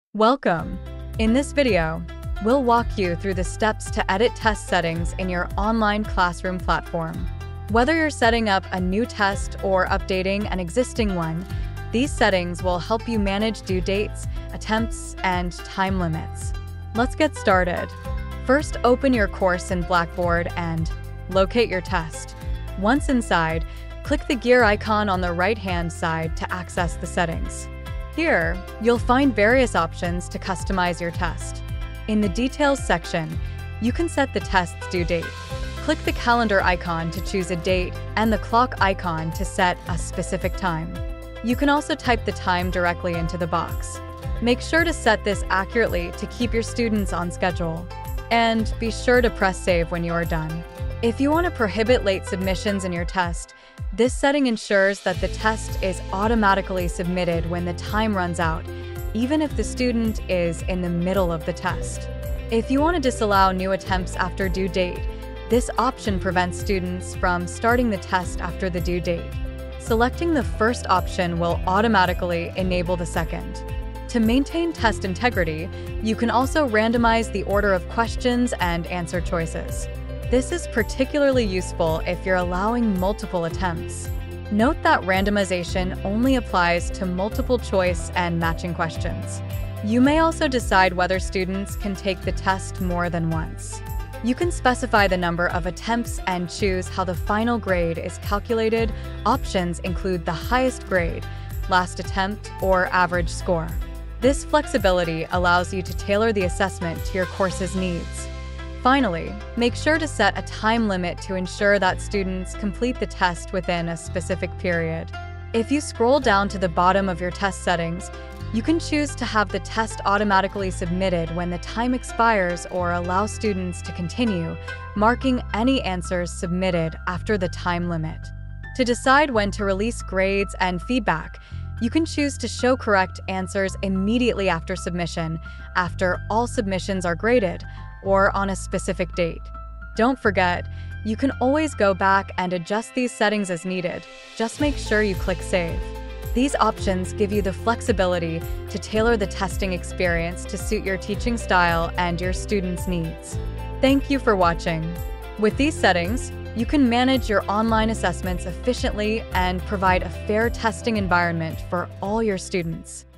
Welcome! In this video, we'll walk you through the steps to edit test settings in your online classroom platform. Whether you're setting up a new test or updating an existing one, these settings will help you manage due dates, attempts, and time limits. Let's get started. First, open your course in Blackboard and locate your test. Once inside, click the gear icon on the right-hand side to access the settings. Here, you'll find various options to customize your test. In the Details section, you can set the test's due date. Click the calendar icon to choose a date and the clock icon to set a specific time. You can also type the time directly into the box. Make sure to set this accurately to keep your students on schedule. And be sure to press save when you are done. If you want to prohibit late submissions in your test, this setting ensures that the test is automatically submitted when the time runs out, even if the student is in the middle of the test. If you want to disallow new attempts after due date, this option prevents students from starting the test after the due date. Selecting the first option will automatically enable the second. To maintain test integrity, you can also randomize the order of questions and answer choices. This is particularly useful if you're allowing multiple attempts. Note that randomization only applies to multiple choice and matching questions. You may also decide whether students can take the test more than once. You can specify the number of attempts and choose how the final grade is calculated. Options include the highest grade, last attempt, or average score. This flexibility allows you to tailor the assessment to your course's needs. Finally, make sure to set a time limit to ensure that students complete the test within a specific period. If you scroll down to the bottom of your test settings, you can choose to have the test automatically submitted when the time expires or allow students to continue, marking any answers submitted after the time limit. To decide when to release grades and feedback, you can choose to show correct answers immediately after submission, after all submissions are graded, or on a specific date. Don't forget, you can always go back and adjust these settings as needed. Just make sure you click Save. These options give you the flexibility to tailor the testing experience to suit your teaching style and your students' needs. Thank you for watching. With these settings, you can manage your online assessments efficiently and provide a fair testing environment for all your students.